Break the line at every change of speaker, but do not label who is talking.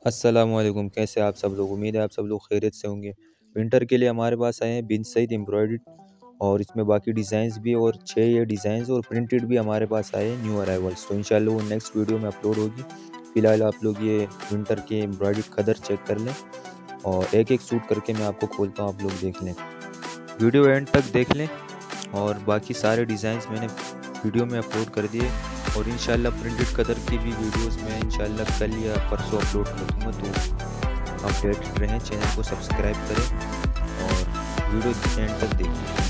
अस्सलामुअलैकुम, कैसे आप सब लोग। उम्मीद है आप सब लोग खैरियत से होंगे। विंटर के लिए हमारे पास आए हैं बिन सईद एम्ब्रॉयड और इसमें बाकी डिज़ाइंस भी और 6 ये डिज़ाइंस और प्रिंटेड भी हमारे पास आए हैं न्यू अराइवल्स। तो इंशाल्लाह वो नेक्स्ट वीडियो में अपलोड होगी। फ़िलहाल आप लोग ये विंटर के एम्ब्रॉयड खदर चेक कर लें और एक एक सूट करके मैं आपको खोलता हूँ, आप लोग देख लें। वीडियो एंड तक देख लें और बाकी सारे डिज़ाइंस मैंने वीडियो में अपलोड कर दिए और इंशाल्लाह प्रिंटेड कलर की भी वीडियोस मैं इंशाल्लाह कल या परसों अपलोड कर दूँगा। तो अपडेटेड रहें, चैनल को सब्सक्राइब करें और वीडियो एंड तक देखें।